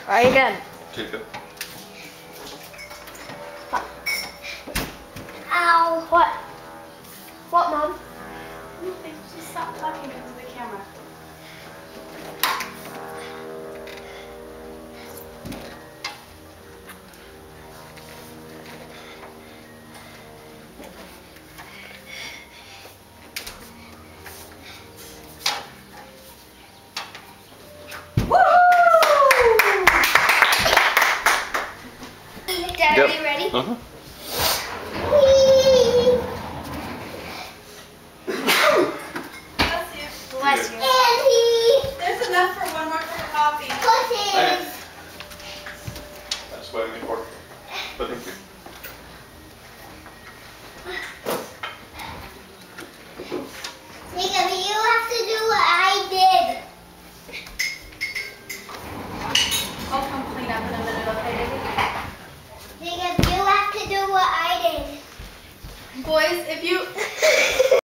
Alright, again. Okay, go. Ow. What? What, Mom? Nothing. Just stop talking into the camera. Dad, Yep. are you ready? Uh-huh. Bless you. Bless you. There's enough for one more cup of coffee. Hey. That's what I mean for. But thank you. Jacob, you have to do what I did. I'll come clean up in a minute, okay, baby? Jacob, you have to do what I did. Boys, if you